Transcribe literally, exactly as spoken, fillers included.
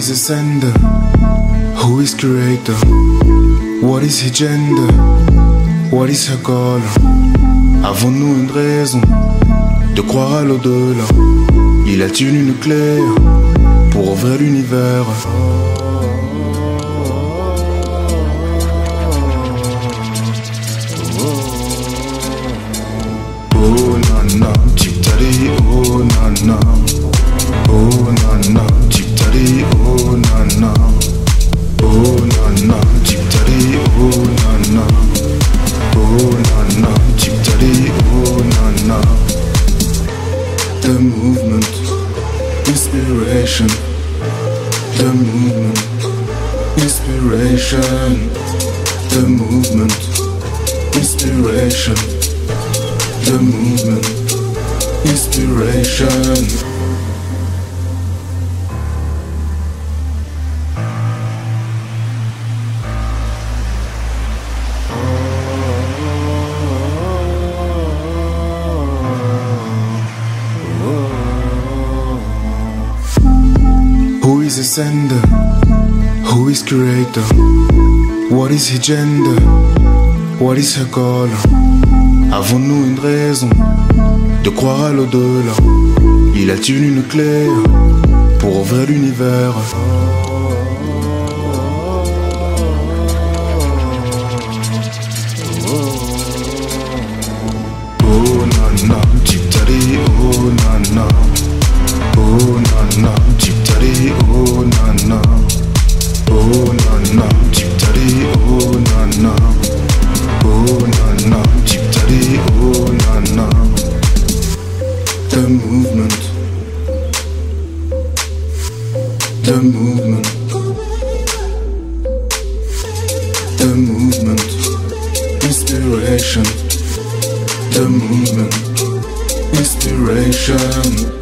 the sender? Who is creator? What is his gender? What is her color? Avons-nous une raison de croire à l'au-delà? Il a-t-il une clé pour ouvrir l'univers? Oh nana, tic-tali, oh nana. Oh nana, tic-tali, oh nana. Oh nana, tic-tali, oh nana. Oh nana, tic-tali, oh nana. The movement, inspiration. The movement, inspiration. The movement, inspiration. The movement, inspiration. Who is the sender? Who is creator? What is his gender? What is her color? Avons-nous une raison de croire à l'au-delà? Il a-t-il une clé pour ouvrir l'univers? Oh nana, tic-tali, oh nana. Oh nana, tic-tali, oh nana. Oh nana, tic-tali, oh nana. Oh nana, tic-tali, oh nana. The movement, the movement, the movement, inspiration. The movement, inspiration.